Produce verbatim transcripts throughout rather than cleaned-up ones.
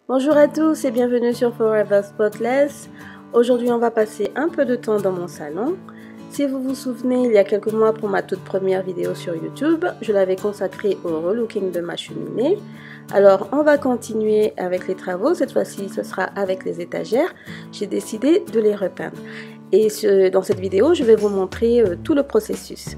Bonjour à tous et bienvenue sur Forever Spotless. Aujourd'hui on va passer un peu de temps dans mon salon. Si vous vous souvenez, il y a quelques mois pour ma toute première vidéo sur YouTube, je l'avais consacrée au relooking de ma cheminée. Alors on va continuer avec les travaux, cette fois-ci ce sera avec les étagères. J'ai décidé de les repeindre. Et ce, dans cette vidéo je vais vous montrer euh, tout le processus.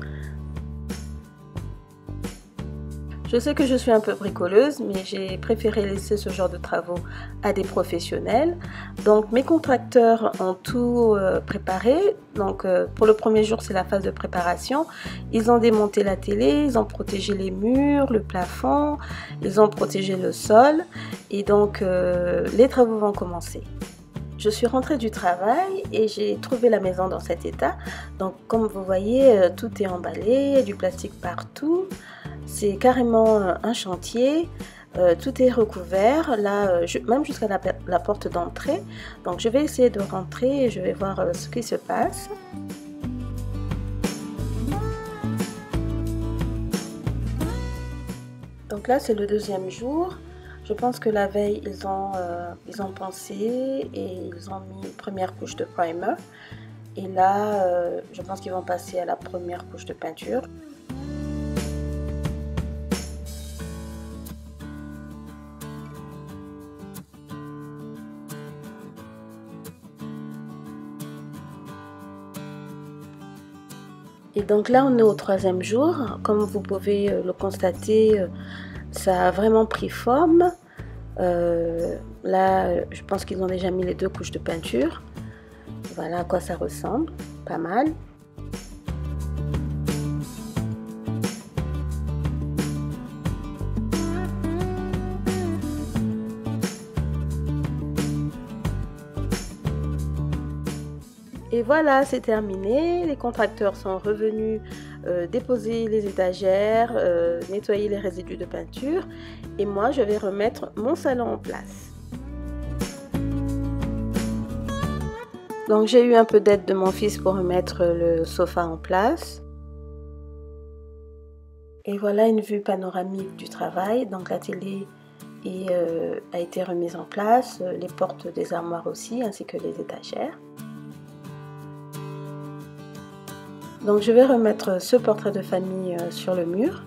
Je sais que je suis un peu bricoleuse, mais j'ai préféré laisser ce genre de travaux à des professionnels. Donc mes contracteurs ont tout euh, préparé. Donc euh, pour le premier jour, c'est la phase de préparation. Ils ont démonté la télé, ils ont protégé les murs, le plafond, ils ont protégé le sol. Et donc euh, les travaux vont commencer. Je suis rentrée du travail et j'ai trouvé la maison dans cet état. Donc comme vous voyez, euh, tout est emballé, du plastique partout. C'est carrément un chantier, euh, tout est recouvert, là, euh, je, même jusqu'à la, la porte d'entrée. Donc je vais essayer de rentrer et je vais voir euh, ce qui se passe. Donc là c'est le deuxième jour. Je pense que la veille ils ont, euh, ils ont pensé et ils ont mis une première couche de primer. Et là euh, je pense qu'ils vont passer à la première couche de peinture. Et donc là on est au troisième jour, comme vous pouvez le constater, ça a vraiment pris forme. Euh, là je pense qu'ils ont déjà mis les deux couches de peinture. Voilà à quoi ça ressemble, pas mal. Et voilà, c'est terminé. Les contracteurs sont revenus euh, déposer les étagères, euh, nettoyer les résidus de peinture. Et moi, je vais remettre mon salon en place. Donc, j'ai eu un peu d'aide de mon fils pour remettre le sofa en place. Et voilà une vue panoramique du travail. Donc, la télé est, euh, a été remise en place, les portes des armoires aussi, ainsi que les étagères. Donc je vais remettre ce portrait de famille sur le mur.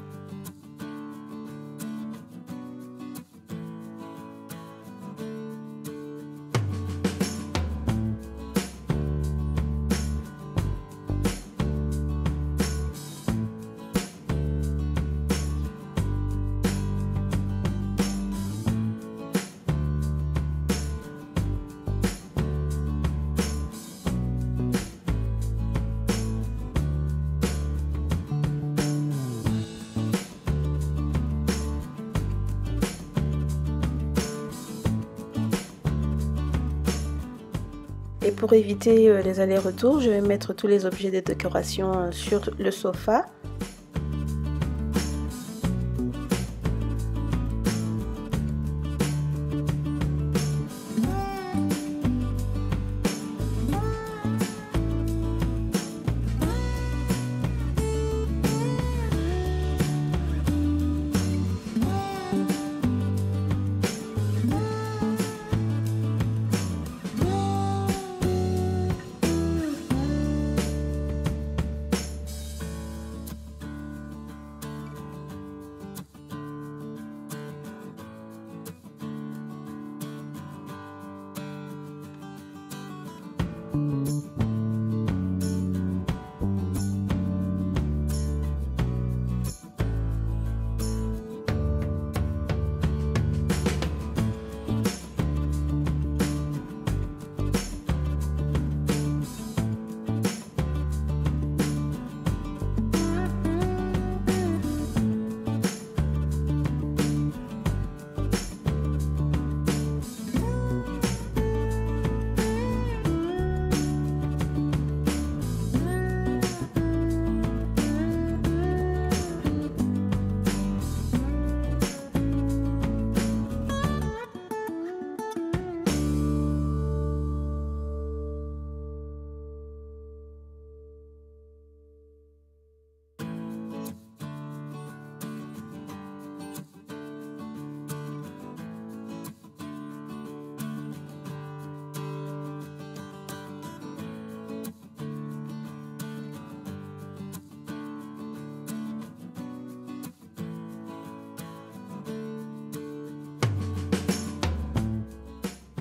Et pour éviter les allers-retours, je vais mettre tous les objets de décoration sur le sofa.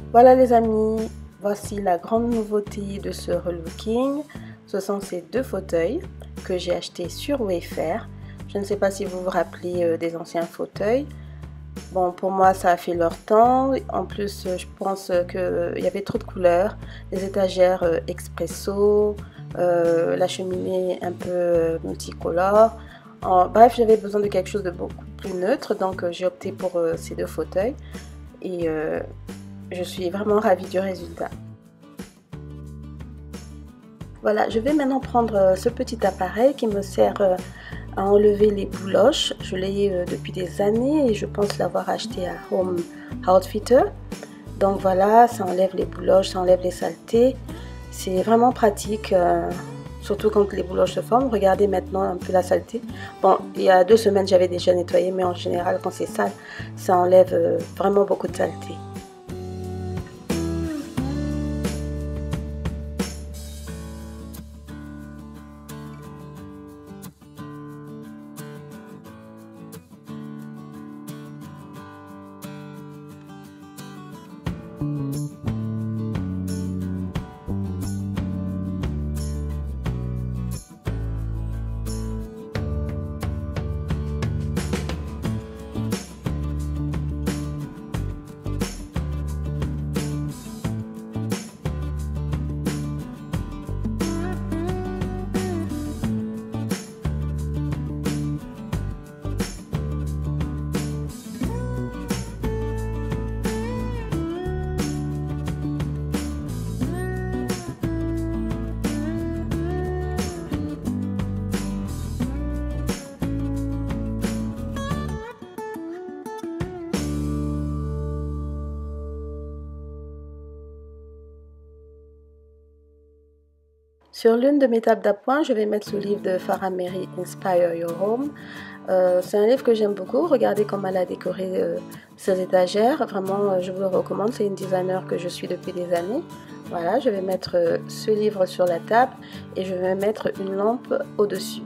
Voilà les amis, voici la grande nouveauté de ce relooking. Ce sont ces deux fauteuils que j'ai achetés sur Wayfair. Je ne sais pas si vous vous rappelez euh, des anciens fauteuils. Bon, pour moi, ça a fait leur temps. En plus, je pense qu'il y avait trop de couleurs. Les étagères euh, expresso, euh, la cheminée un peu euh, multicolore. En, bref, j'avais besoin de quelque chose de beaucoup plus neutre, donc euh, j'ai opté pour euh, ces deux fauteuils. Et euh, je suis vraiment ravie du résultat. Voilà, je vais maintenant prendre euh, ce petit appareil qui me sert euh, à enlever les bouloches. Je l'ai euh, depuis des années et je pense l'avoir acheté à Home Outfitter. Donc voilà, ça enlève les bouloches, ça enlève les saletés. C'est vraiment pratique, euh, surtout quand les bouloches se forment. Regardez maintenant un peu la saleté. Bon, il y a deux semaines j'avais déjà nettoyé, mais en général quand c'est sale, ça enlève euh, vraiment beaucoup de saleté. Sur l'une de mes tables d'appoint, je vais mettre ce livre de Farah Mary, Inspire Your Home. Euh, c'est un livre que j'aime beaucoup. Regardez comment elle a décoré euh, ses étagères. Vraiment, euh, je vous le recommande. C'est une designer que je suis depuis des années. Voilà, je vais mettre euh, ce livre sur la table et je vais mettre une lampe au-dessus.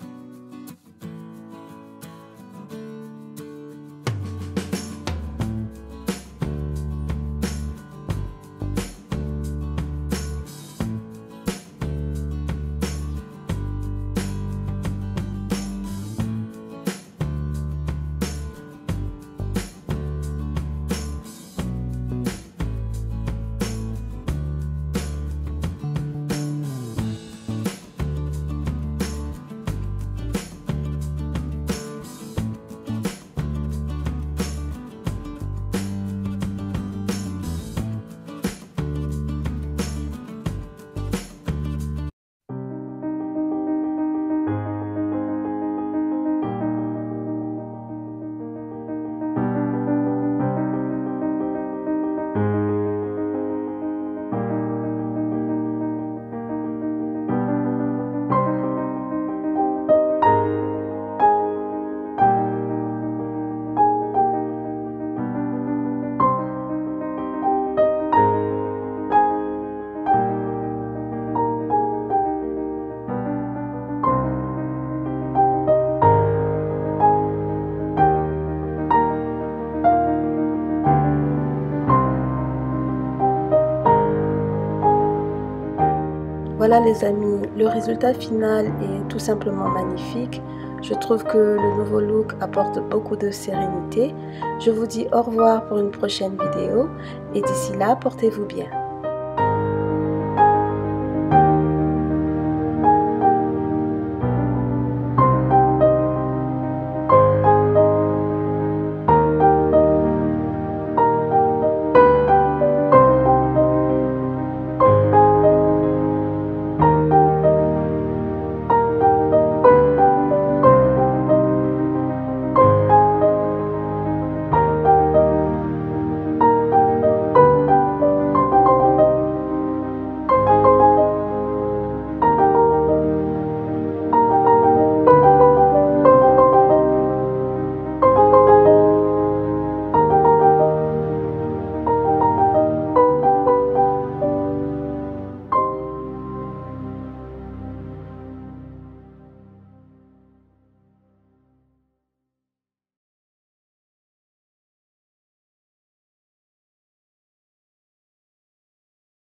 Voilà les amis, le résultat final est tout simplement magnifique. Je trouve que le nouveau look apporte beaucoup de sérénité. Je vous dis au revoir pour une prochaine vidéo et d'ici là, portez-vous bien.